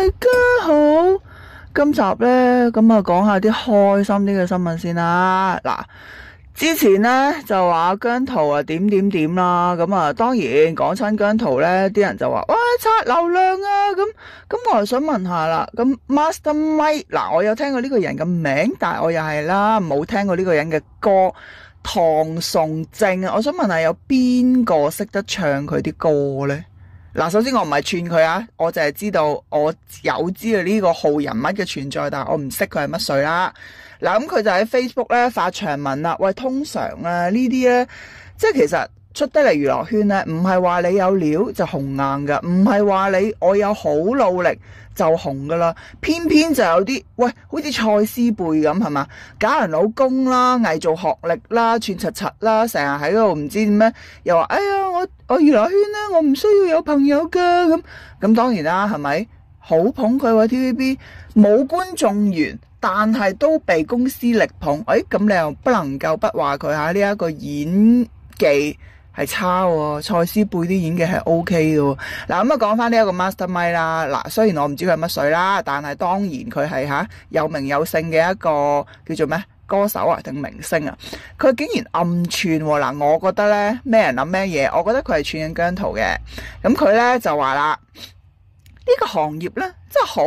家好，今集呢，咁啊講下啲開心啲嘅新聞先啦。嗱，之前呢就話姜濤啊點啦，咁啊當然講親姜濤呢，啲人就話哇刷流量啊，咁我又想問下啦，咁 Master Mike 嗱，我有聽過呢個人嘅名，但係我又係啦冇聽過呢個人嘅歌。唐崇正啊，我想問下有邊個識得唱佢啲歌呢？嗱，首先我唔係串佢啊，我就係知道我有知道呢個號人物嘅存在，但係我唔識佢係乜水啦。嗱，咁佢就喺 Facebook 咧發長文啦。喂，通常啊呢啲呢，即係其實出得嚟娛樂圈呢，唔係話你有料就紅硬噶，唔係話我有好努力就紅噶啦，偏偏就有啲喂，好似蔡思貝咁係嘛，假人老公啦，偽造學歷啦，串柒柒啦，成日喺度唔知點咩，又話哎呀我娛樂圈咧，我唔需要有朋友噶咁當然啦，係咪好捧佢喎 TVB 冇觀眾緣，但係都被公司力捧，咁你又不能夠不話佢吓呢一個演技係差喎，蔡思貝啲演技係 OK 嘅喎。嗱，咁啊講翻呢一個 Master Mike 啦。嗱，雖然我唔知佢係乜水啦，但係當然佢係有名有姓嘅一個叫做咩歌手啊定明星啊。佢竟然暗串喎。嗱，我覺得咧咩人諗咩嘢，我覺得佢係串緊姜濤嘅。咁佢咧就話啦，呢個行業咧真係好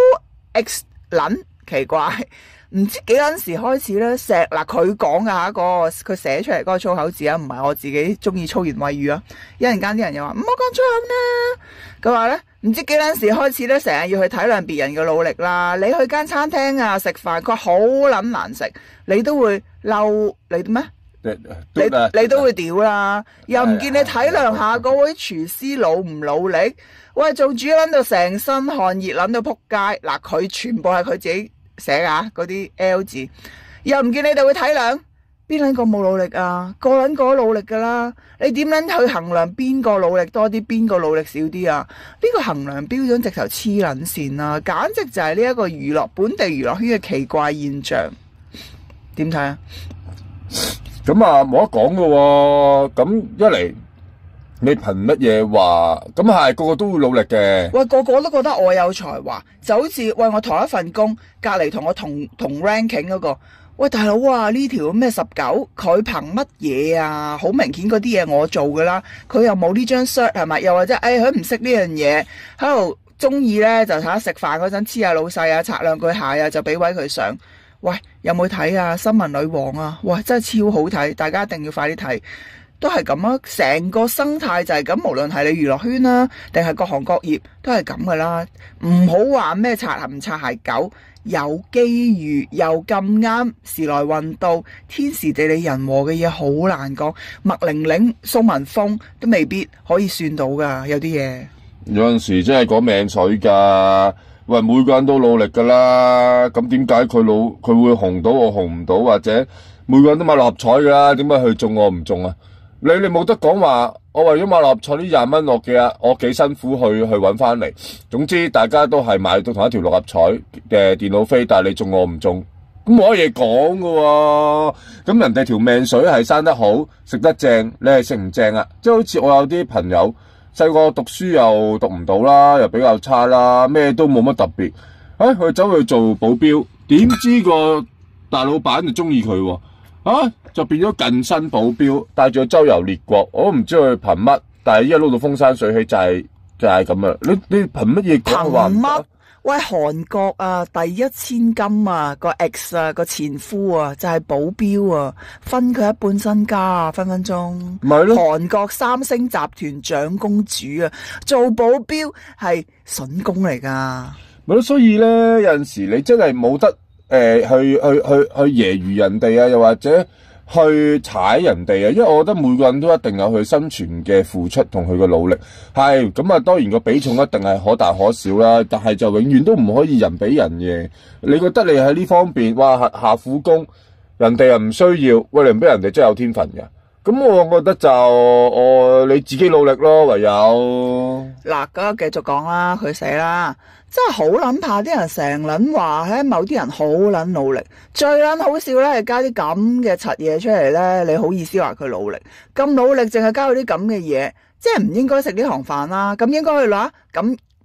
X 撚奇怪。唔知幾陣時開始咧，嗱佢講嘅佢寫出嚟嗰個粗口字啊，唔係我自己中意粗言穢語啊。一陣間啲人又話唔好講粗口啦。佢話咧，唔知幾陣時開始咧，成日要去體諒別人嘅努力啦。你去間餐廳啊食飯，佢好撚難食，你都會嬲你咩？你都會屌啦，又唔見你體諒下嗰位廚師努唔努力？喂，做煮撚到成身汗熱撚到撲街。嗱，佢全部係佢自己寫噶嗰啲 L 字，又唔見你哋會體諒，邊撚個冇努力啊？個撚個都努力噶啦，你點撚去衡量邊個努力多啲，邊個努力少啲啊？呢個衡量標準直頭黐撚線啊，簡直就係呢一個本地娛樂圈嘅奇怪現象。點睇啊？ 咁啊冇得講噶喎，咁一嚟你憑乜嘢話？咁係個個都會努力嘅。 喂，個個都覺得我有才華，就好似喂我同一份工，隔籬同我同 ranking 嗰個，喂大佬啊，呢條咩19，佢憑乜嘢啊？好明顯嗰啲嘢我做噶啦，佢又冇呢張 cert 係咪？又或者佢唔識呢樣嘢，喺度中意咧就睇下食飯嗰陣黐下老細啊，擦兩句鞋啊，就俾位佢上。喂，有冇睇啊？新聞女王啊，哇，真係超好睇，大家一定要快啲睇。都係咁啊，成個生態就係咁，無論係你娛樂圈啦，定係各行各業都係咁噶啦。唔好話咩擦鞋唔擦鞋狗，有機遇又咁啱，時來運到，天時地利人和嘅嘢好難講。麥玲玲、蘇文峰都未必可以算到噶，有啲嘢。 有陣時真係講命水噶。喂，每個人都努力噶啦，咁點解佢會紅到我紅唔到，或者每個人都買六合彩噶啦，點解佢中我唔中啊？你冇得講話，我為咗買六合彩呢20蚊我幾辛苦去搵翻嚟。總之大家都係買到同一條六合彩嘅電腦飛，但係你中我唔中，咁冇乜嘢講噶喎。咁人哋條命水係生得好，食得正，你係食唔正啊？即係好似我有啲朋友細個讀書又讀唔到啦，又比較差啦，咩都冇乜特別，佢走去做保鏢，點知個大老闆就中意佢喎。就變咗近身保鏢，帶住佢周遊列國，我都唔知佢憑乜，但係依家撈到風生水起就係咁啊！你憑乜嘢講話？ 憑乜？喂，韓國啊，第一千金啊，個 X 啊，個前夫啊，就係保鏢啊，分佢一半身家啊，分分鐘。 咪咯， 韓國三星集團長公主啊，做保鏢係筍工嚟噶。 咪咯，所以咧有陣時你真係冇得去揶揄人哋啊，又或者去踩人哋啊，因為我覺得每個人都一定有佢生存嘅付出同佢嘅努力，係咁啊。當然個比重一定係可大可小啦，但係就永遠都唔可以人比人嘅。你覺得你喺呢方面哇下苦功，人哋又唔需要，喂，你唔俾人哋真係有天分嘅。咁我覺得就你自己努力咯，唯有。 嗱，咁繼續講啦，佢寫啦，真係好撚怕啲人成撚話某啲人好撚努力，最撚好笑咧係加啲咁嘅柒嘢出嚟咧，你好意思話佢努力？咁努力淨係加到啲咁嘅嘢，即係唔應該食呢行飯啦，咁應該去攞咁咩？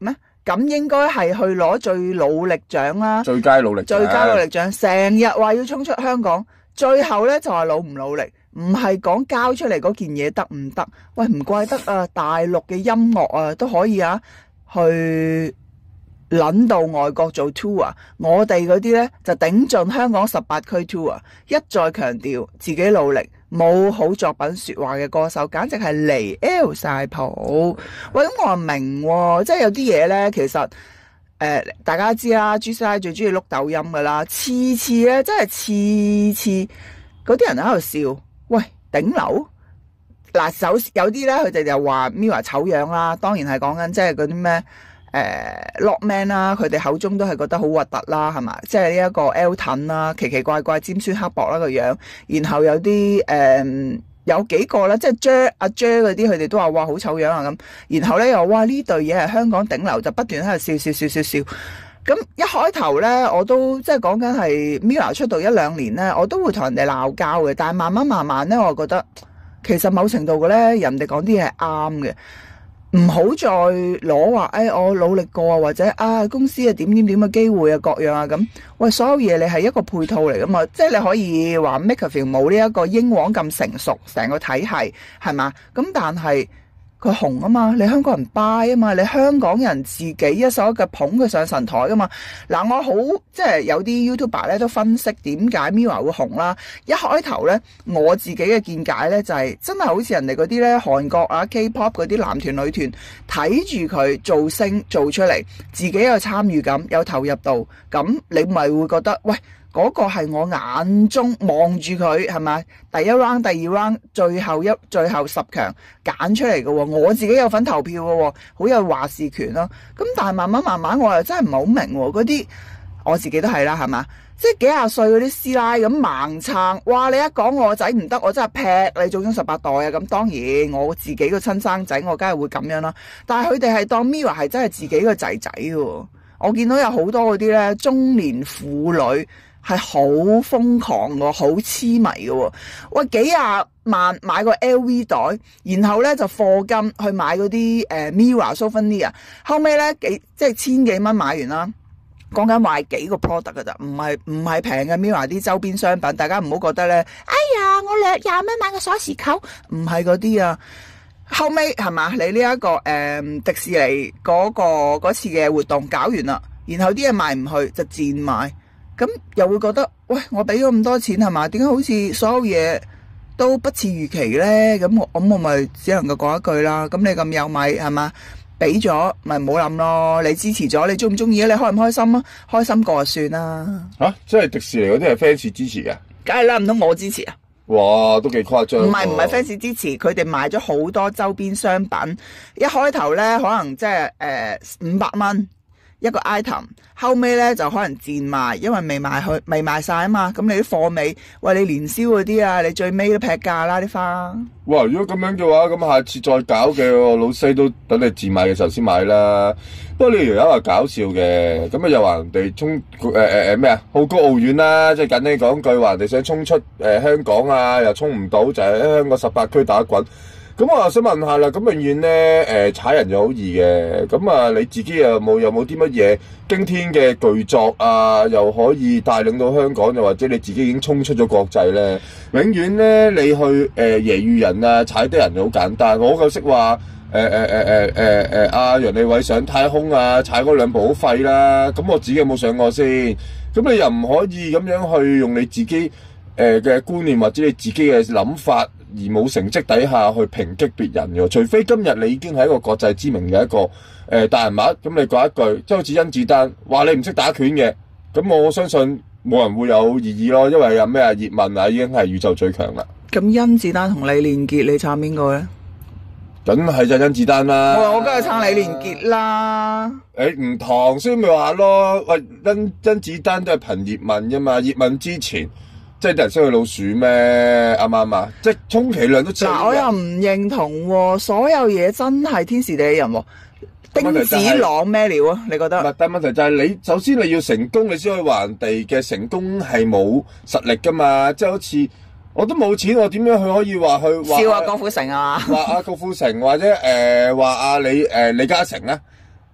咁應該係去攞最努力獎啦， 最佳努力獎， 最佳努力獎，成日話要衝出香港，最後咧就話努唔努力，唔係講交出嚟嗰件嘢得唔得？喂，唔怪得啊，大陸嘅音樂啊都可以啊，去撚到外國做 tour 啊，我哋嗰啲咧就頂盡香港18區 tour 啊，一再強調自己努力，冇好作品説話嘅歌手，簡直係離 L 晒譜。喂，咁我話明喎，即係有啲嘢咧，其實大家知啦，GCI 最中意碌抖音噶啦，次咧，真係次嗰啲人喺度笑，喂，頂流嗱，有啲咧，佢哋就話 Mirror 醜樣啦，當然係講緊即係嗰啲咩Lockman 啦，佢哋口中都係覺得好核突啦，係嘛？即係呢一個 Elton 啦，奇奇怪怪、尖酸刻薄啦個樣，然後有啲有幾個咧，即係阿 J 嗰啲，佢哋都話哇好醜樣啊咁，然後咧又哇呢對嘢係香港頂流，就不斷喺度笑。咁一開頭咧，我都即係講緊係 Mirror 出道1-2年咧，我都會同人哋鬧交嘅，但係慢慢咧，我覺得其實某程度嘅咧，人哋講啲嘢係啱嘅。唔好再攞話，我努力過啊，或者公司啊點嘅機會啊各樣啊咁。喂，所有嘢你係一個配套嚟噶嘛，即係你可以話 MakerVille 冇呢一個英皇咁成熟，成個體系係嘛？咁但係佢紅啊嘛，你香港人 buy 啊嘛，你香港人自己一手一腳捧佢上神台噶嘛。嗱，我好即係有啲 YouTuber 咧都分析點解 Mirror 會紅啦。一開頭咧，我自己嘅見解咧就係真係好似人哋嗰啲咧韓國啊 K-pop 嗰啲男團女團睇住佢做星做出嚟，自己有參與感，有投入度，咁你咪會覺得喂，嗰個係我眼中望住佢係咪？第一 round、第二 round、最後10強揀出嚟嘅喎，我自己有份投票嘅喎，好有話事權咯。咁但係慢慢我又真係唔係好明喎，嗰啲我自己都係啦，係嘛？即係幾廿歲嗰啲師奶咁盲撐，哇！你一講我仔唔得，我真係劈你祖宗18代啊！咁當然我自己個親生仔，我梗係會咁樣啦。但係佢哋係當 Mirror 係真係自己個仔仔喎。我見到有好多嗰啲咧中年婦女。係好瘋狂喎，好痴迷嘅喎。喂，幾廿萬買個 LV 袋，然後咧就課金去買嗰啲Mirror Souvenir，後尾咧即係千幾蚊買完啦。講緊買幾個 product 㗎咋，唔係平嘅 Mirror 啲周邊商品，大家唔好覺得咧，哎呀我20蚊買個鎖匙扣，唔係嗰啲啊。後尾係嘛？你呢一個迪士尼嗰次嘅活動搞完啦，然後啲嘢賣唔去就賤賣。咁又會覺得，喂，我俾咗咁多錢係嘛？點解好似所有嘢都不似預期呢？咁我咪只能夠講一句啦。咁你咁有米係嘛？俾咗咪唔好諗咯。你支持咗，你中唔中意啊？你開唔開心啊？開心過就算啦。 即係迪士尼嗰啲係 fans 支持嘅？ 梗係啦，唔通我支持啊？ 哇，都幾誇張。唔係 fans 支持，佢哋買咗好多周邊商品。一開頭呢，可能即係500蚊。一個 item， 後尾咧就可能賤賣，因為未賣晒啊嘛。咁你啲貨尾，喂，你年宵嗰啲啊，你最尾都劈價啦啲花。 哇！如果咁樣嘅話，咁下次再搞嘅，我老細都等你賤賣嘅時候先買啦。不過你條友話搞笑嘅，咁啊又話人哋衝咩啊？好高騖遠啦，即係簡單講句話，人哋想衝出香港啊，又衝唔到，就喺香港18區打滾。咁我又想問下啦，咁永遠咧踩人就好易嘅，咁啊你自己有冇啲乜嘢驚天嘅巨作啊，又可以帶領到香港，又或者你自己已經衝出咗國際咧？永遠咧你去揶揄人啊，踩低人就好簡單。我夠識話阿楊利偉上太空啊，踩嗰2步好廢啦。咁我自己有冇上過先？咁你又唔可以咁樣去用你自己嘅觀念或者你自己嘅諗法，而冇成績底下去抨擊別人嘅，除非今日你已經係一個國際知名嘅一個大人物，咁你講一句，即係好似甄子丹話你唔識打拳嘅，咁我相信冇人會有異議咯，因為有咩葉問啊已經係宇宙最強啦。咁甄子丹同李連杰，你撐邊個咧？ 梗係就甄子丹啦。 我梗係撐李連杰啦。 唔同，所以咪話咯，喂，甄子丹都係憑葉問啫嘛，葉問之前。即係啲人識去老鼠咩？啱唔啱啊？即係充其量都知。 嗱，我又唔認同喎，所有嘢真係天時地利人和。丁子朗咩料啊？你覺得？唔係， 但係問題就係你首先你要成功，你先可以話人哋嘅成功係冇實力噶嘛？即係好似我都冇錢，我點樣去可以話去笑阿郭富城啊？ 話阿郭富城或者話阿李嘉誠啊？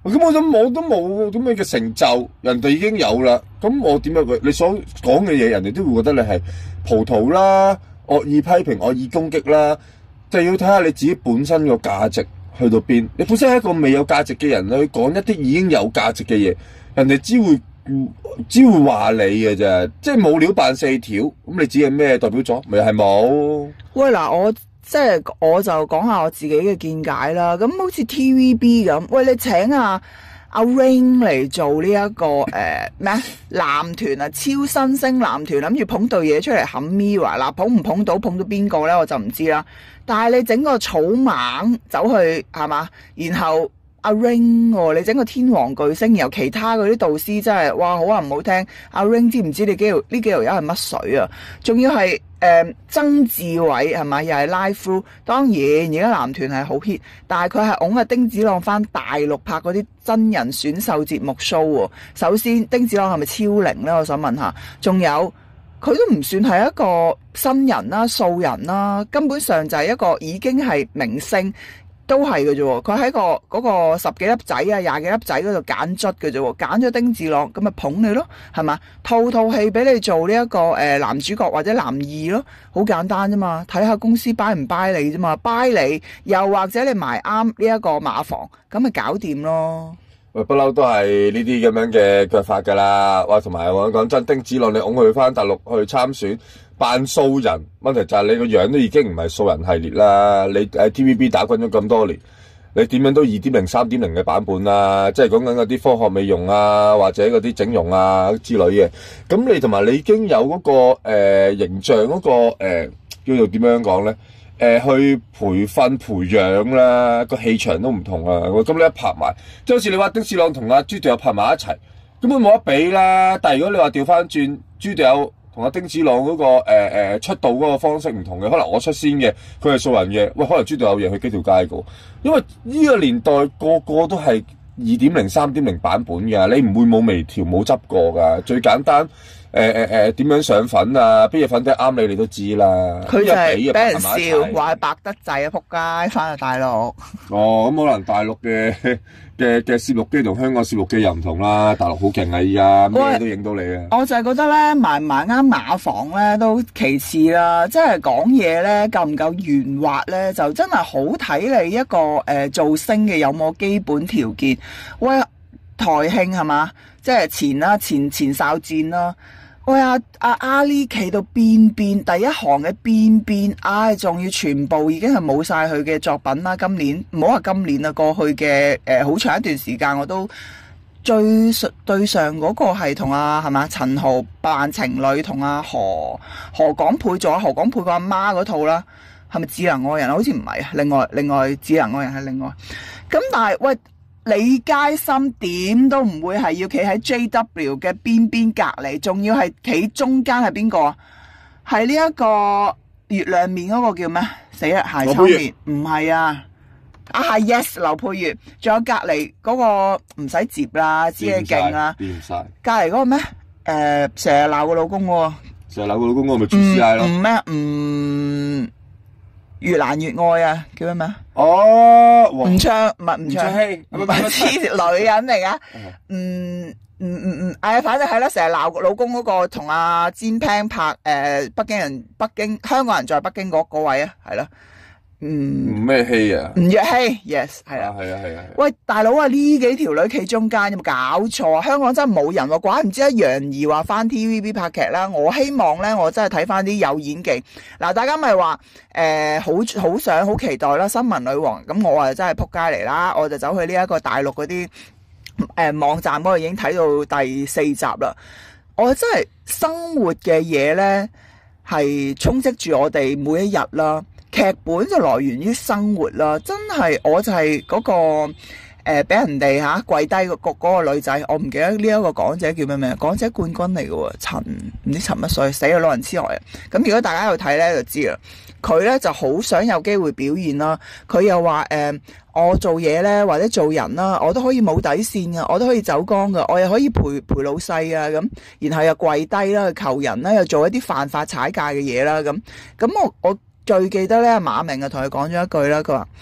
咁我都冇咁樣嘅成就，人哋已經有啦。咁我點解你所講嘅嘢，人哋都會覺得你係葡萄啦、惡意批評、惡意攻擊啦，就要睇下你自己本身個價值去到邊。你本身係一個未有價值嘅人，去講一啲已經有價值嘅嘢，人哋只會話你嘅啫，即係冇料扮四條。咁你自己係咩代表咗？咪係冇。 喂嗱，我就講下我自己嘅見解啦。咁好似 TVB 咁，喂你請阿 Rain 嚟做呢、一個咩男團啊，超新星男團，諗住捧對嘢出嚟冚 Mirror 嗱，捧唔捧到邊個咧我就唔知啦。但係你整個草蜢走去係嘛，然後阿 Rain 喎，你整個天王巨星，然後其他嗰啲導師真係哇好話唔好聽，阿 Rain 知唔知你呢幾條友係乜水啊？仲要係曾志偉係咪又係 live through？ 當然而家男團係好 hit，但係佢係拱阿丁子朗翻大陸拍嗰啲真人選秀節目 show 喎。首先丁子朗係咪超齡呢？我想問下。仲有佢都唔算係一個新人啦、素人啦，根本上就係一個已經係明星。都係嘅啫喎，佢喺嗰個十幾粒仔啊、廿幾粒仔嗰度揀卒嘅啫喎，揀咗丁子朗咁咪捧你咯，係嘛？套戲俾你做呢一個男主角或者男二咯，好簡單啫嘛，睇下公司 buy 唔 buy 你啫嘛，buy 你又或者你埋啱呢一個馬房，咁咪搞掂咯。 喂，不嬲都係呢啲咁樣嘅腳法㗎啦。哇，同埋我講真，丁子朗你拱佢翻大陸去參選扮素人，問題就係你個樣都已經唔係素人系列啦。你喺 TVB 打滾咗咁多年，你點樣都 2.0、3.0嘅版本啦，即係講緊嗰啲科學美容啊，或者嗰啲整容啊之類嘅。咁你同埋你已經有嗰個形象嗰個叫做點樣講咧？去培訓培養啦，個氣場都唔同啊！咁你一拍埋，即係好似你話丁子朗同阿朱迪友拍埋一齊，根本冇得比啦。但係如果你話調翻轉，朱迪友同阿丁子朗嗰個出道嗰個方式唔同嘅，可能我出先嘅，佢係素人嘅，喂，可能朱迪友贏去幾條街個，因為呢個年代個個都係2.0、3.0版本嘅，你唔會冇微調冇執過㗎。最簡單點樣上粉啊？邊隻粉底啱你都知啦。 佢就係俾人笑話白得滯啊！仆街翻去大陸。 哦，咁可能大陸嘅攝錄機同香港攝錄機又唔同啦。大陸好勁啊！依家咩都影到你啊！ 我就係覺得咧，埋啱馬房咧都其次啦。即係講嘢咧夠唔夠圓滑咧，就真係好睇你一個造星嘅有冇基本條件。喂，台慶係嘛？即係前哨戰啦。喂，阿里企到邊，第一行嘅邊，仲要全部已經係冇晒佢嘅作品啦。今年唔好話今年啦，過去嘅好長一段時間我都對上嗰個係同係嘛陳豪扮情侶，同阿何廣沛做何廣沛個阿媽嗰套啦，係咪智能愛人？好似唔係啊，另外智能愛人係另外。咁但係喂，李佳芯點都唔會係要企喺 JW 嘅邊隔離，仲要係企中間係邊個啊？係呢一個月亮面嗰個叫咩？死啦，鞋抽面唔係啊！係 Yes 劉佩玥，仲有隔離嗰個唔使接啦，知你勁啦。 變晒隔離嗰個咩？成日鬧個老公喎。 成日鬧個老公嗰個咪朱師奶咯。 越難越愛啊，叫咩名？ 哦， 吳卓羲，唔係女人嚟噶。反正係啦，成日鬧老公嗰個同阿詹平拍香港人在北京嗰位啊，係啦。 咩戲啊？ 吳若希 ，yes 係啦。 係啊。 喂，大佬啊，呢幾條女企中間有冇搞錯啊？香港真係冇人喎，怪唔知楊怡話翻 TVB 拍劇啦。我希望咧，我真係睇翻啲有演技。嗱，大家咪話好想好期待啦，新聞女王。咁我啊真係撲街嚟啦，我就走去呢一個大陸嗰啲網站嗰度已經睇到第4集啦。我真係生活嘅嘢咧係充斥住我哋每一日啦。劇本就來源於生活啦，真係我就係嗰個俾人哋跪低嗰個女仔，我唔記得呢一個港姐叫咩名，港姐冠軍嚟嘅喎，唔知陳乜水，死咗老人痴呆啊！咁如果大家有睇咧就知啦，佢咧就好想有機會表現啦，佢又話我做嘢咧或者做人啦，我都可以冇底線噶，我都可以走光噶，我又可以陪老細啊咁，然後又跪低啦，求人啦，又做一啲犯法踩界嘅嘢啦咁我最記得咧，馬明啊同佢講咗一句啦，佢話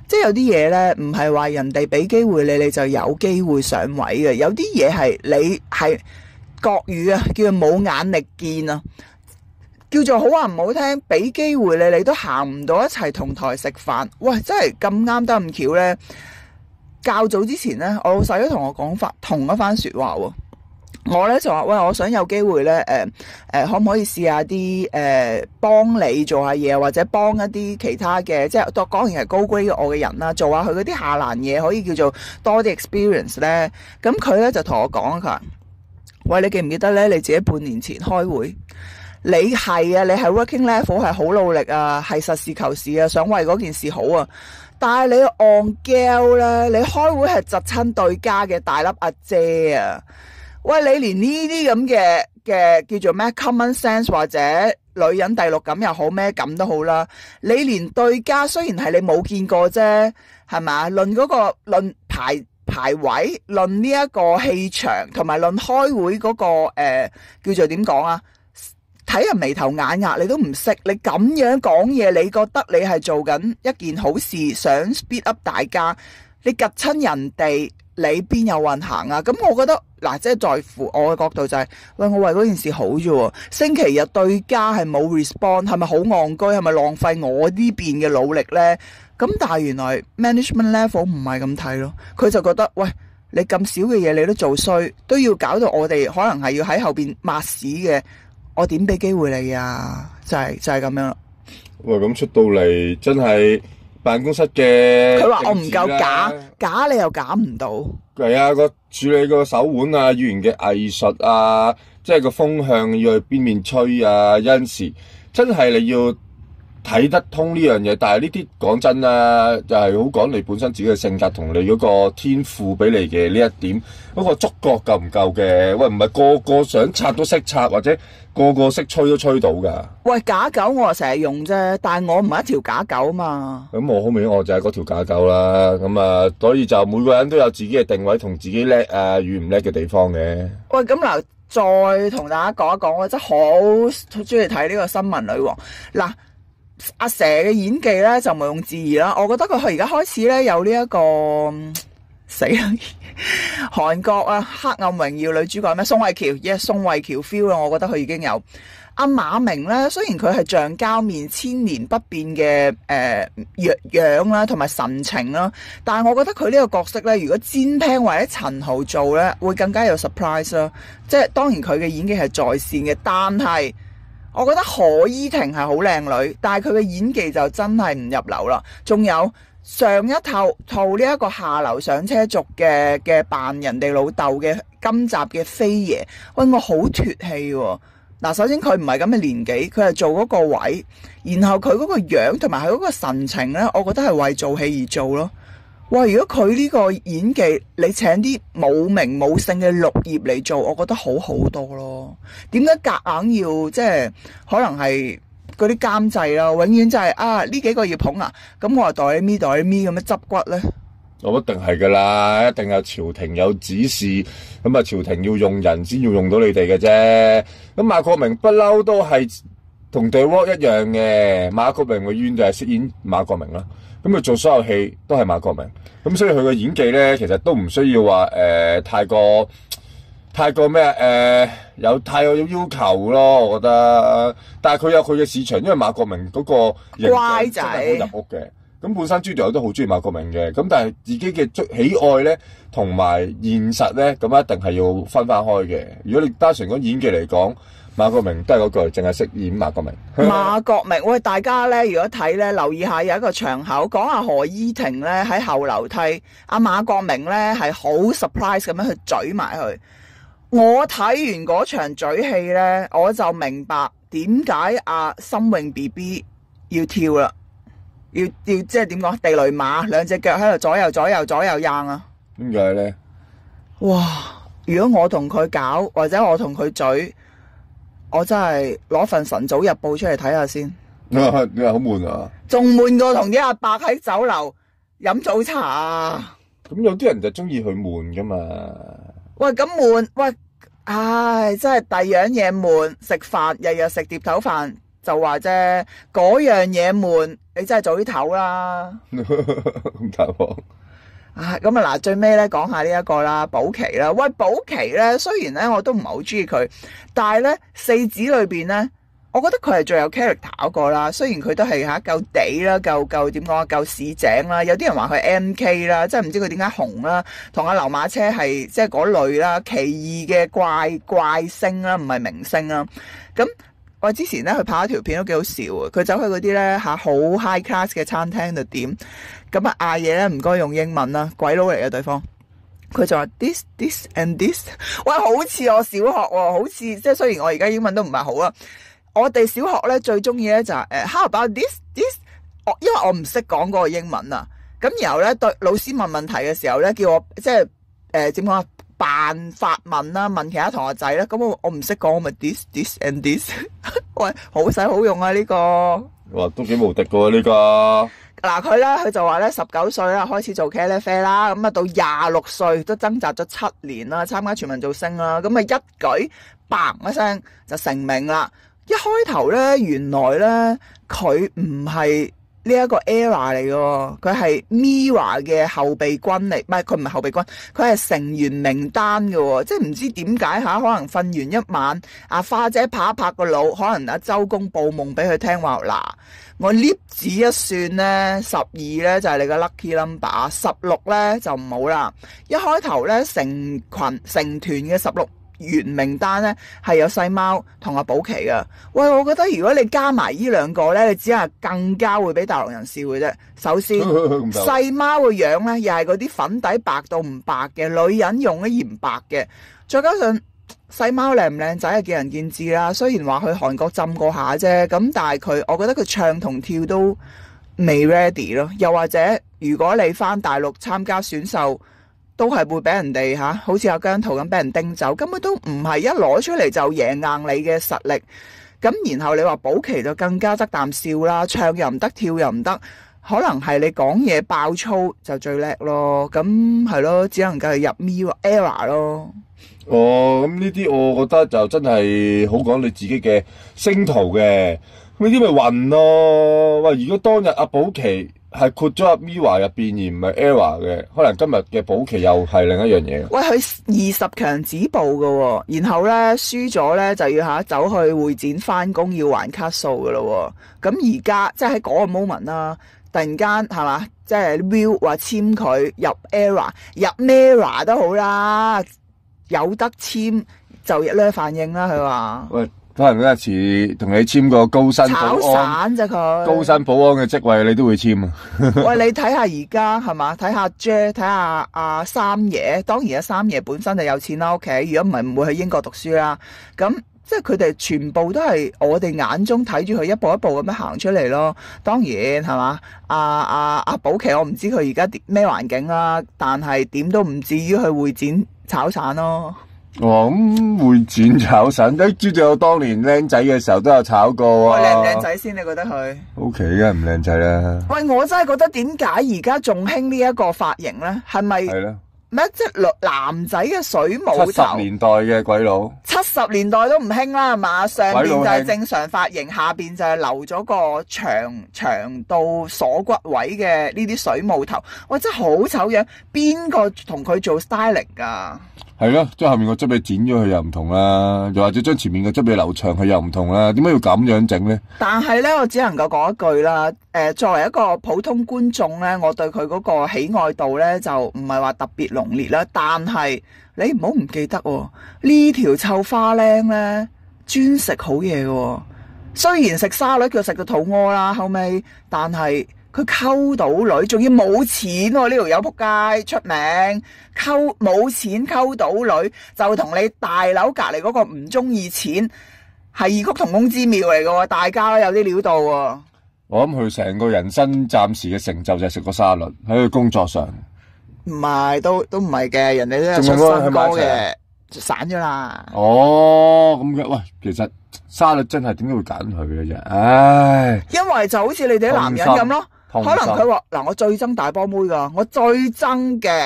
即係有啲嘢咧，唔係話人哋俾機會你，你就有機會上位嘅。有啲嘢係你係國語啊，叫做冇眼力見啊，叫做好話唔好聽，俾機會你，你都行唔到一齊同台食飯。喂，真係咁啱得咁巧咧！較早之前咧，我老細都同我講同一番説話喎。我咧就話：喂，我想有機會咧，可唔可以試下啲幫你做下嘢，或者幫一啲其他嘅，即係講完係高 grade 我嘅人啦，做下佢嗰啲下欄嘢，可以叫做多啲 experience 咧。咁佢咧就同我講，佢話：喂，你記唔記得咧？你自己半年前開會，你係啊，你係 working level 係好努力啊，係實事求是啊，想為嗰件事好啊。但係你戇鳩咧，你開會係窒親對家嘅大粒阿姐啊！喂，你連呢啲咁嘅叫做咩 common sense 或者女人第六感又好咩感都好啦，你連對家雖然係你冇見過啫，係咪？論嗰個論排位，論呢一個氣場，同埋論開會嗰個叫做點講啊？睇人眉頭眼額你都唔識，你咁樣講嘢，你覺得你係做緊一件好事，想 speed up 大家，你及親人哋，你邊有運行啊？咁我覺得嗱，即係在乎我嘅角度就係，喂，我為嗰件事好啫喎，星期日對家係冇 respond， 係咪好戇居？係咪浪費我呢邊嘅努力呢？咁但係原來 management level 唔係咁睇咯，佢就覺得，喂，你咁少嘅嘢你都做衰，都要搞到我哋可能係要喺後邊抹屎嘅。我點俾機會你啊？就係咁樣啦。 喂，咁出到嚟真係辦公室嘅， 佢話我唔夠假你又假唔到。 係啊，個處理個手腕啊，語言嘅藝術啊，即係個風向要去邊面吹啊，有陣時真係你要睇得通呢樣嘢。但係呢啲講真啦，就係好講你本身自己嘅性格同你嗰個天賦俾你嘅呢一點，嗰個觸覺夠唔夠嘅？喂，唔係個個想拆都識拆，或者個個識吹都吹到㗎。 喂，假狗我成日用啫，但係我唔係一條假狗嘛。 咁我好明顯我就係嗰條假狗啦。咁啊，所以就每個人都有自己嘅定位同自己叻啊與唔叻嘅地方嘅。 喂，咁嗱，再同大家講一講，我真係好中意睇呢個新聞女王嗱。阿蛇嘅演技咧就毋庸置疑啦，我覺得佢而家開始咧有呢、一個死啦，韓國啊黑暗榮耀女主角咩宋慧喬宋慧喬 feel 啦，我覺得佢已經有。阿馬明咧，雖然佢係橡膠面千年不變嘅樣啦，同埋神情啦，但係我覺得佢呢個角色咧，如果詹聽或者陳豪做咧，會更加有 surprise 啦。即係當然佢嘅演技係在線嘅，但係我覺得何依婷係好靚女，但係佢嘅演技就真係唔入流啦。仲有上一套呢一個下流上車族嘅扮人哋老豆嘅今集嘅飛爺，喂，我好脫氣喎。嗱，首先佢唔係咁嘅年紀，佢係做嗰個位，然後佢嗰個樣同埋佢嗰個神情呢，我覺得係為做戲而做咯。哇！如果佢呢個演技，你請啲冇名冇姓嘅綠葉嚟做，我覺得好好多咯。點解夾硬要即係可能係嗰啲監製啦，永遠就係呢幾個要捧啊，咁我話代你咪咁樣執骨呢？ 我一定係噶啦，一定有朝廷有指示，咁啊朝廷要用人先要用到你哋嘅啫。咁馬國明不嬲都係同 The Rock 一樣嘅，馬國明永遠就係飾演馬國明啦。咁佢做所有戲都係馬國明，咁所以佢嘅演技咧，其實都唔需要話太過咩有太有要求咯，我覺得。但係佢有佢嘅市場，因為馬國明嗰個形象真係好入屋嘅。咁本身朱導都好中意馬國明嘅，咁但係自己嘅喜愛咧，同埋現實咧，咁一定係要分翻開嘅。如果你單純講演技嚟講，馬國明都係嗰句，淨係識演馬國明。 馬國明，喂，大家咧，如果睇咧，留意下有一個場口，講下何依婷咧喺後樓梯，阿馬國明咧係好 surprise 咁樣去嘴埋佢。我睇完嗰場嘴戲咧，我就明白點解阿心穎 BB 要跳啦。要即係點講？地雷馬兩隻腳喺度左右扔啊！ 點解咧？ 哇！如果我同佢搞，或者我同佢嘴，我真係攞份晨早日報出嚟睇下先。 你話好悶啊？ 仲悶過同啲阿伯喺酒樓飲早茶啊！ 咁有啲人就中意佢悶噶嘛？ 喂，咁悶喂，唉，真係第二樣嘢悶，食飯日日食碟頭飯。 就話啫，嗰樣嘢悶，你真係早啲唞啦。 咁大鑊。 咁啊嗱，最尾咧講下呢一個啦，保期啦。喂，保期咧，雖然咧我都唔係好中意佢，但係咧四子裏邊咧，我覺得佢係最有 character 嗰個啦。雖然佢都係夠地啦，夠點講啊，夠市井啦。有啲人話佢 MK 啦，即係唔知佢點解紅啦，同阿劉馬車係即係嗰類啦，奇異嘅怪星啦，唔係明星啦。咁我之前咧佢拍一條片都幾好笑啊！佢走去嗰啲咧好 high class 嘅餐廳度點，咁啊嗌嘢咧唔該用英文啦，鬼佬嚟嘅對方，佢就話 this and this， 喂，好似我小學喎，好似即係雖然我而家英文都唔係好啦，我哋小學咧最中意咧就係how about this，因為我唔識講嗰個英文啊，咁然後咧對老師問問題嘅時候咧叫我即係點講啊？扮法文啦，問其他同學仔咧，咁我唔識講，我咪 this and this， 喂，好使好用啊呢個！ 哇，都幾無敵噶呢個！ 嗱，佢就話咧19歲啦，開始做茄喱啡啦，咁啊到26歲都掙扎咗7年啦，參加全民造星啦，咁啊一舉嘭一聲就成名啦。一開頭咧，原來咧佢唔係呢一個 ERROR 嚟嘅，佢係 MIRROR 嘅後備軍嚟，唔係佢唔係後備軍，佢係成員名單嘅，即係唔知點解可能瞓完一晚，阿花姐拍一拍個腦，可能阿周公報夢俾佢聽話，嗱，我捏指一算咧，12咧就係你嘅 lucky number，16咧就唔好啦。一開頭咧成團嘅16原名單咧係有細貓同阿寶琪噶，喂，我覺得如果你加埋呢兩個咧，你只係更加會俾大陸人笑嘅啫。首先，細貓個樣咧又係嗰啲粉底白到唔白嘅女人用嘅嫌白嘅，再加上細貓靚唔靚仔係見仁見智啦。雖然話去韓國浸過下啫，咁但係我覺得佢唱同跳都未 ready 咯。又或者如果你翻大陸參加選秀，都係會俾人哋好似阿姜濤咁俾人叮走，根本都唔係一攞出嚟就贏硬你嘅實力。咁然後你話保期就更加側啖笑啦，唱又唔得，跳又唔得，可能係你講嘢爆粗就最叻咯。咁係咯，只能夠係入 ERROR 咯。 哦，咁呢啲我覺得就真係好講你自己嘅星途嘅，呢啲咪運咯。喂，如果當日阿保期係括咗入 MIRROR 入邊而唔係 ERROR 嘅，可能今日嘅保期又係另一樣嘢。喂， 佢20強止步嘅，然後咧輸咗咧就要走去會展翻工，要還卡數嘅咯。咁而家即係喺嗰個 moment 啦，突然間係嘛，即係 Viu 話簽佢入 ERROR 入 MIRROR 都好啦，有得簽就一咧反應啦。佢話喂，可能一次同你簽個高薪保安， 炒散啫佢。 高薪保安嘅職位你都會簽啊？ 喂，你睇下而家係嘛？睇下 J， 睇下阿三爺。當然阿三爺本身就有錢啦屋企，如果唔係唔會去英國讀書啦。咁即係佢哋全部都係我哋眼中睇住佢一步一步咁樣行出嚟咯。當然係嘛？阿保期我唔知佢而家咩環境啦，但係點都唔至於去會展炒散咯。 哦，咁會展炒散，知道我當年靚仔嘅時候都有炒過啊。 靚唔靚仔先？你覺得佢 ？OK，梗係唔靚仔啦。 喂，我真係覺得點解而家仲興呢一個髮型咧？係咪？係啦。咩？即係男仔嘅水母頭 ？70年代嘅鬼佬 ，70年代都唔興啦，係嘛？上邊就係正常髮型，下邊就係留咗個長到鎖骨位嘅呢啲水母頭。喂，真係好醜樣，邊個同佢做 styling 㗎？ 係咯，將後面個執嘢剪咗佢又唔同啦，又或者將前面個執嘢留長佢又唔同啦，點解要咁樣整咧？但係咧，我只能夠講一句啦，作為一個普通觀眾咧，我對佢嗰個喜愛度咧就唔係話特別濃烈啦。但係你唔好唔記得喎，呢條臭花靚咧專食好嘢嘅，雖然食沙律佢食到肚屙啦後尾，但係佢溝到女，仲要冇錢喎！呢條友仆街出名，冇錢溝到女，就同你大樓隔離嗰個唔中意錢，係異曲同工之妙嚟嘅喎，大家都有啲料到喎。我諗佢成個人生暫時嘅成就就係食個沙律喺佢工作上。唔係，都唔係嘅，人哋都有出新歌嘅，散咗啦。哦，咁嘅，喂，其實沙律真係點解會揀佢嘅啫？唉，因為就好似你哋啲男人咁咯。可能佢話嗱，我最憎大波妹噶，我最憎嘅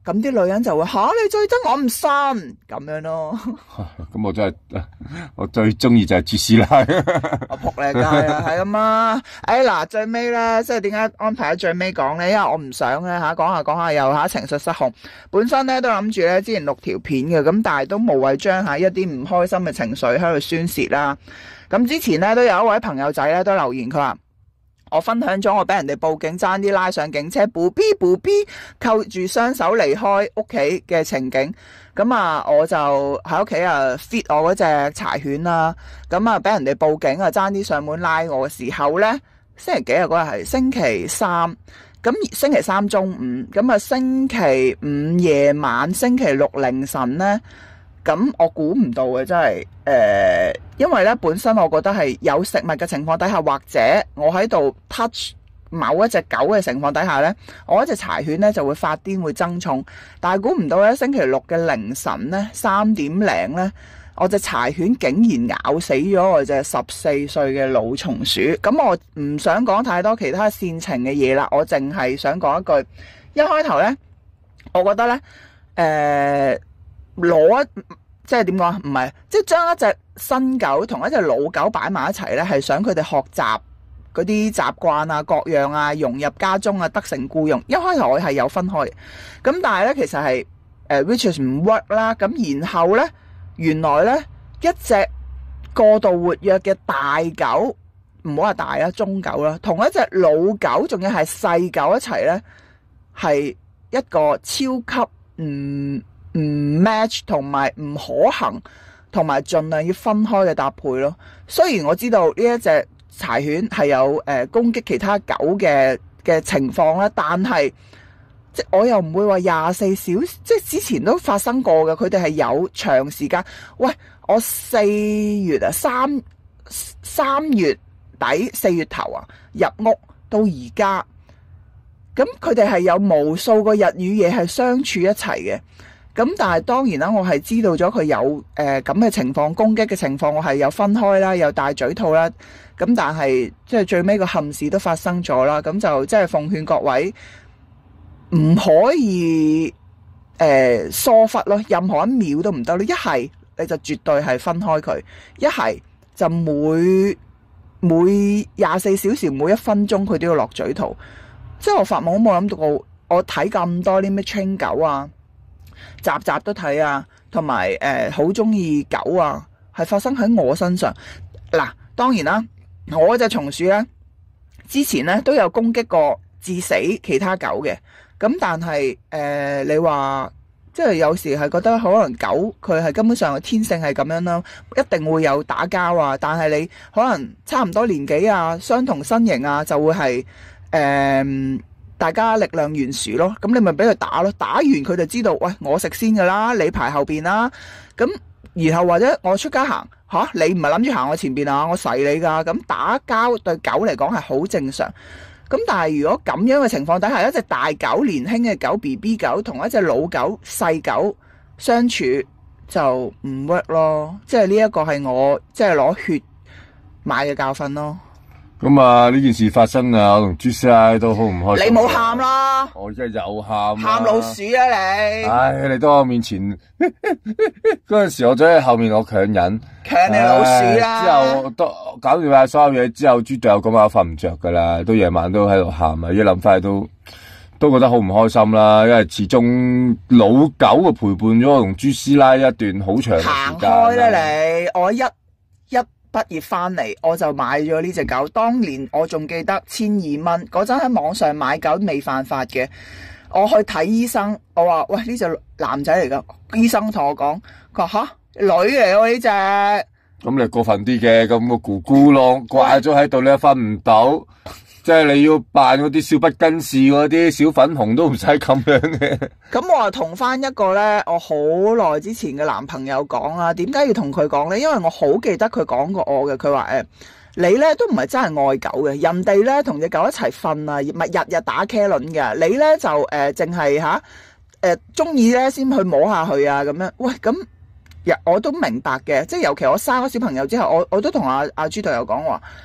咁啲女人就會你最憎我唔信咁樣咯。 咁我真係我最中意就係朱師奶。 我仆你街啊，係咁啊！嗱，最尾咧，即係點解安排喺最尾講咧？因為我唔想咧講下又情緒失控。本身咧都諗住咧之前錄條片嘅，咁但係都無謂將一啲唔開心嘅情緒喺度宣泄啦。咁之前咧都有一位朋友仔咧都留言，佢話我分享咗我俾人哋報警，爭啲拉上警車，布 B 扣住雙手離開屋企嘅情景。咁啊，我就喺屋企feed 我嗰隻柴犬啦。咁啊，俾人哋報警啊，爭啲上門拉我嘅時候咧，星期幾啊？嗰日係星期三。咁星期三中午，咁啊星期五夜晚，星期六凌晨咧。咁我估唔到嘅，真係因為咧本身我覺得係有食物嘅情況底下，或者我喺度 touch 某一隻狗嘅情況底下咧，我一隻柴犬咧就會發癲會增重。但係估唔到咧，星期六嘅凌晨咧3點零咧，我隻柴犬竟然咬死咗我隻14歲嘅老松鼠。咁我唔想講太多其他煽情嘅嘢啦，我淨係想講一句，一開頭咧，我覺得咧即係點講？唔係，即係將一隻新狗同一隻老狗擺埋一齊咧，係想佢哋學習嗰啲習慣啊、各樣啊，融入家中啊，得成僱用。一開頭我係有分開嘅，咁但係咧其實係which is 唔 work 啦。咁然後咧，原來咧一隻過度活躍嘅大狗，唔好話大啦，中狗啦，同一隻老狗，仲要係細狗一齊咧，係一個超級唔 match 同埋唔可行，同埋盡量要分開嘅搭配咯。雖然我知道呢一隻柴犬係有攻擊其他狗嘅情況啦，但係即我又唔會話24小時，即係之前都發生過嘅。佢哋係有長時間。喂，我3月底4月頭入屋到而家，咁佢哋係有無數個日與夜係相處一齊嘅。咁但係當然啦，我係知道咗佢有咁嘅情況，攻擊嘅情況，我係有分開啦，有戴嘴套啦。咁但係即係最尾個憾事都發生咗啦。咁就即係奉勸各位唔可以疏忽咯，任何一秒都唔得咯。一係你就絕對係分開佢，一係就每24小時每1分鐘佢都要落嘴套。即係我發夢都冇諗到過，我睇咁多啲咩 train 狗啊，集都睇啊，同埋好中意狗啊，係發生喺我身上。嗱，當然啦，我隻松鼠咧之前咧都有攻擊過致死其他狗嘅。咁但係你話即係有時係覺得可能狗佢係根本上嘅天性係咁樣啦，一定會有打交啊。但係你可能差唔多年紀啊，相同身形啊，就會係大家力量懸殊咯，咁你咪俾佢打咯，打完佢就知道，喂，我食先噶啦，你排後邊啦。咁然後或者我出街行，你唔係諗住行我前邊啊，我噬你噶。咁打交對狗嚟講係好正常。咁但係如果咁樣嘅情況底下，一隻大狗、年輕嘅狗、BB 狗同一隻老狗、細狗相處就唔 work 咯。即係呢一個係我即係攞血買嘅教訓咯。 咁啊，呢件事發生啊，我同朱師奶都好唔開心。 你冇喊啦， 我真係有喊。 喊老鼠啊你！ 唉，你當我面前嗰陣時，我就喺後面我強忍你老鼠啦。 之後都搞掂晒所有嘢之後，豬隊友咁晚瞓唔着噶啦，都夜晚都喺度喊啊！一諗翻都覺得好唔開心啦，因為始終老狗啊陪伴咗我同朱師奶一段好長嘅時間。 行開啦你！我一畢業翻嚟我就買咗呢隻狗，當年我仲記得1200蚊，嗰陣喺網上買狗未犯法嘅。我去睇醫生，我話喂，呢隻男仔嚟噶，醫生同我講，佢話女嚟喎呢隻。 咁你過分啲嘅，咁個咕咕窿掛咗喺度，你又瞓唔到。即係你要扮嗰啲少不更事嗰啲小粉紅都唔使咁樣嘅。咁我又同翻一個咧，我好耐之前嘅男朋友講啦。點解要同佢講咧？因為我好記得佢講過我嘅。佢話你咧都唔係真係愛狗嘅。人哋咧同隻狗一齊瞓啊，咪日日打茄輪嘅。你咧就淨係中意咧先去摸下佢啊咁樣。喂，咁我都明白嘅。即係尤其我生咗小朋友之後，我都同阿豬隊友講話。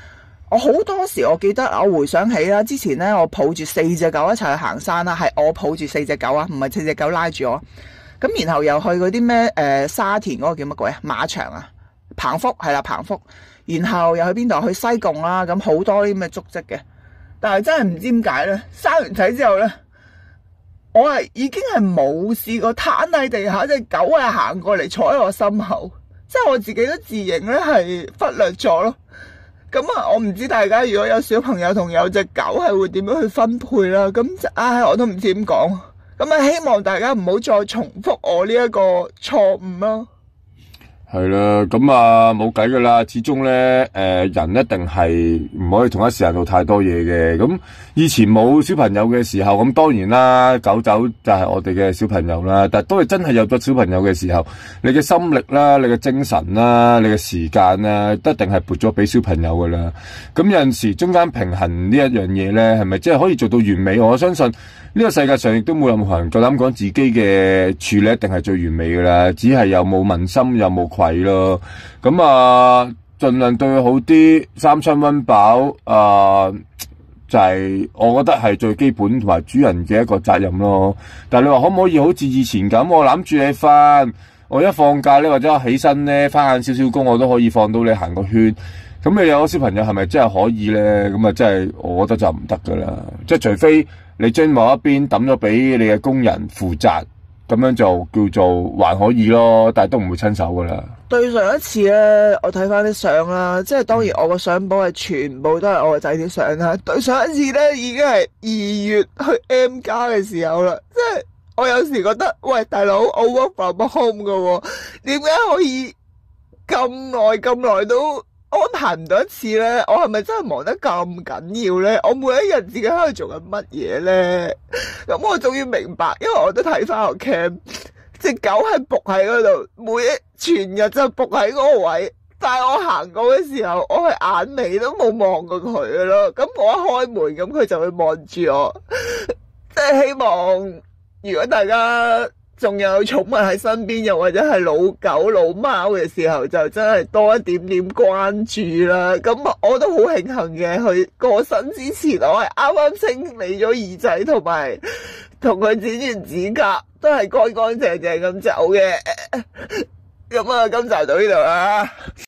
我好多時我記得我回想起啦，之前咧我抱住4隻狗一齊去行山啦，係我抱住4隻狗啊，唔係4隻狗拉住我。咁然後又去嗰啲咩沙田嗰個叫乜鬼啊？馬場啊，彭福係啦，彭福。然後又去邊度？去西貢啦，咁好多啲咁嘅足跡嘅。但係真係唔知點解咧，生完仔之後咧，我係已經係冇試過攤喺地下，隻狗係行過嚟坐喺我心口，即係我自己都自認咧係忽略咗咯。咁啊，我唔知大家如果有小朋友同有隻狗係會點樣去分配啦。咁我都唔知點講。咁啊，希望大家唔好再重複我呢一個錯誤咯。 係啦，咁啊冇計噶啦，始終咧人一定係唔可以同一時間做太多嘢嘅。咁以前冇小朋友嘅時候，咁當然啦，狗就係我哋嘅小朋友啦。但係當你真係有咗小朋友嘅時候，你嘅心力啦、你嘅精神啦、你嘅時間啦，一定係撥咗俾小朋友噶啦。咁有陣時中間平衡呢一樣嘢咧，係咪真係可以做到完美？我相信呢個世界上亦都冇任何人夠膽講自己嘅處理一定係最完美噶啦，只係有冇問心，有冇愧咯。咁啊，盡量對佢好啲，三餐溫飽就係我覺得係最基本同埋主人嘅一個責任咯。但係你話可唔可以好似以前咁，我攬住你返，我一放假咧或者我起身咧返晏少少工，我都可以放到你行個圈。咁你有個小朋友係咪真係可以咧？咁啊，真係我覺得就唔得噶啦。即係除非你將某一邊抌咗俾你嘅工人負責，咁樣就叫做還可以咯，但係都唔會親手噶啦。 對上一次咧，我睇翻啲相啦，即係當然我個相簿係全部都係我個仔啲相啦。對上一次咧已經係2月去 M+ 嘅時候啦，即係我有時覺得，喂大佬，我 work from home 噶喎，點解可以咁耐都安排唔到一次咧？我係咪真係忙得咁緊要咧？我每一日自己喺度做緊乜嘢咧？咁我終於明白，因為我都睇翻個 cam， 隻狗係仆喺嗰度，全日就仆喺嗰個位。但係我行過嘅時候，我係眼尾都冇望過佢嘅咯。咁我一開門，咁佢就會望住我。即係希望，如果大家仲有寵物喺身邊，又或者係老狗老貓嘅時候，就真係多一點點關注啦。咁我都好慶幸嘅，佢過身之前，我係啱啱清理咗耳仔，同埋同佢剪完指甲，都係乾乾淨淨咁走嘅。咁啊，今集到呢度啦。